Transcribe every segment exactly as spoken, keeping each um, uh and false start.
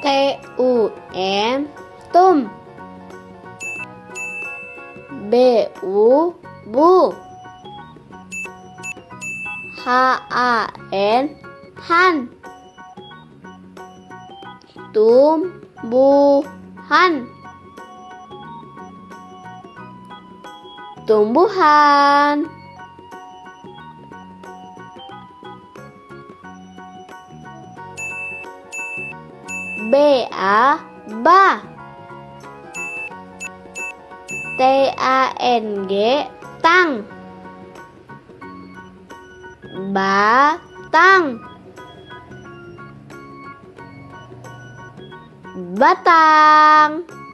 T U M tum. B U bu. H A N han. Tumbuhan. Tumbuhan. B A ba. T A N G tang. Batang. Batang.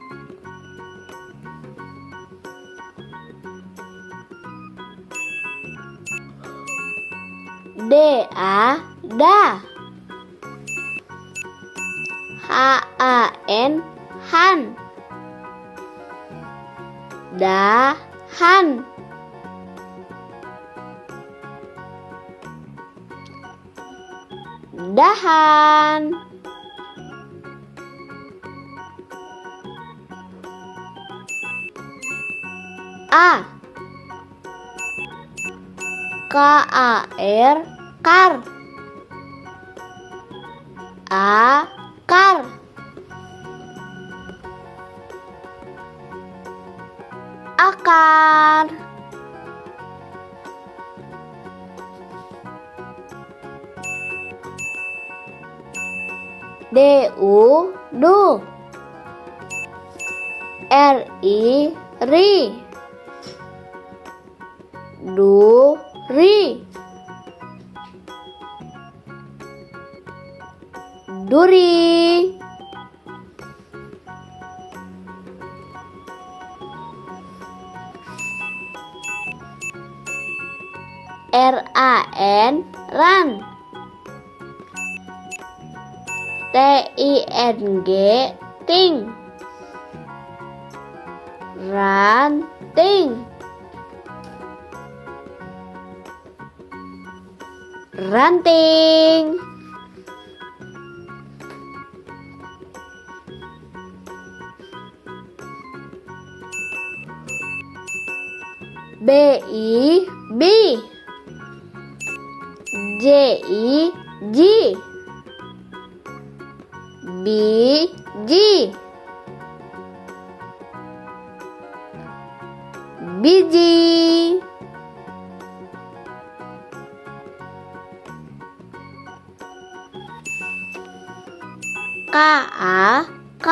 D A da. H A N han. Dahan. Dahan. A. K A R kar. Akar. Akar. D U du. R I ri. Duri. Duri. R A N ran. T I N G ting. Ranting. Ranting. B I bi. J I ji. Biji. Biji. K A K.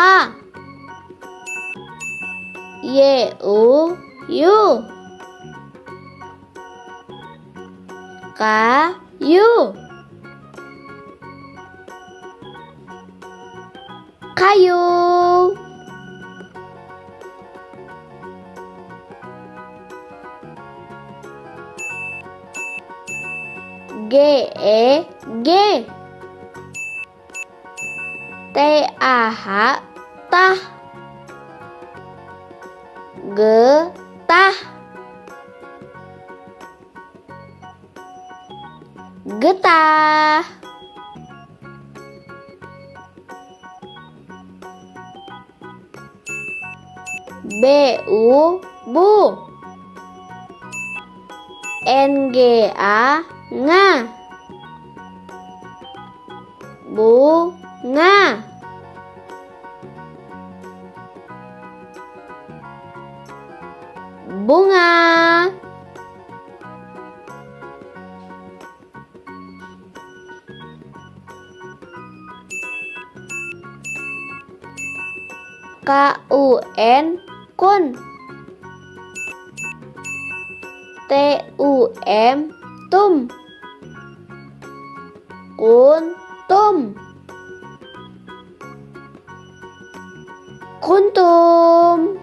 Y U yu. Kayu. Kayu. G E G. T A H tah. Getah. Getah. B U bu. N G A nga. Bunga. Bunga. K U N kun. T U M tum. Kuntum. Kuntum.